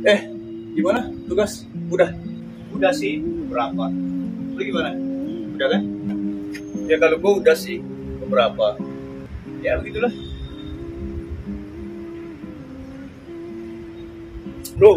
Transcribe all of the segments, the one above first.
Eh, gimana? Tugas? Udah? Udah sih, berapa? Lu gimana? Udah kan? Ya kalau gua udah sih beberapa. Ya begitulah. Bro,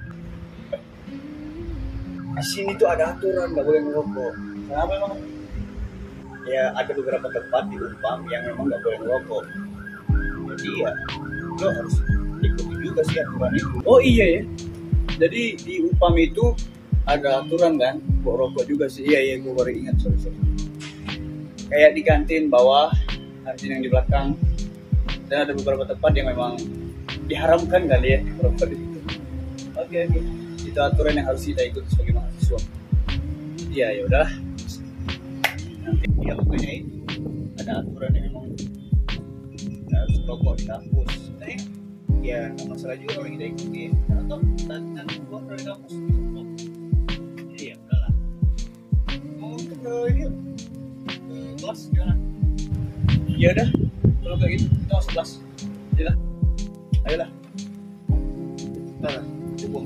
di sini tuh ada aturan nggak boleh ngerokok. Kenapa emang? Ya ada beberapa tempat di Umpam yang memang nggak boleh ngerokok. Jadi ya lo harus ikuti juga sih aturan itu. Oh iya ya. Jadi di Upam itu ada aturan kan, bawa rokok juga sih. Iya, gue baru ingat, sorry. Kayak di kantin bawah, kantin yang di belakang, dan ada beberapa tempat yang memang diharamkan kali ya rokok di situ. Oke. Itu aturan yang harus kita ikut sebagai mahasiswa. Iya, ya udah. Nanti ya pokoknya itu ada aturan yang memang harus rokok di kampus. Ya nggak masalah juga kalau kita ikuti. Karena toh nanti gua dari kampus rokok. Jadi ya udahlah. Mau untuk ini kelas gimana? Ya udah, kalau kayak gitu kita masuk kelas. Ayolah. Ayolah. Nah, cukup.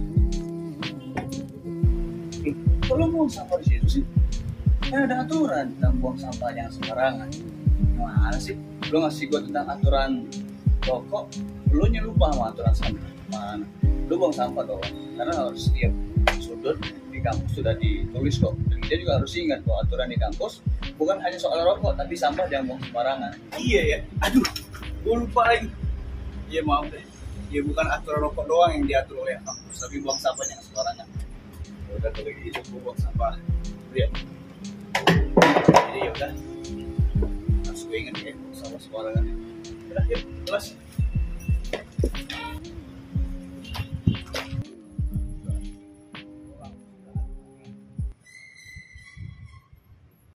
Kalau buang sampah di situ sih, kan ada aturan tentang buang sampah yang sembarangan. Gimana sih? Lo ngasih gue tentang aturan rokok, lo lupa sama aturan sampah. Mana? Lo buang sampah dong, karena harus setiap sudut di kampus sudah ditulis kok. Dan kita juga harus ingat bahwa aturan di kampus bukan hanya soal rokok, tapi sampah jangan buang sembarangan. Iya ya, aduh, gue lupa lagi. Iya maaf deh. Ya bukan aturan rokok doang yang diatur oleh kampus, tapi buang sampah jangan sembarangan. Udah kalau gitu gue buang sampah. Lihat. Jadi ya udah, harus gue ingat ya buang sampah sembarangan. Udah, yuk kelas.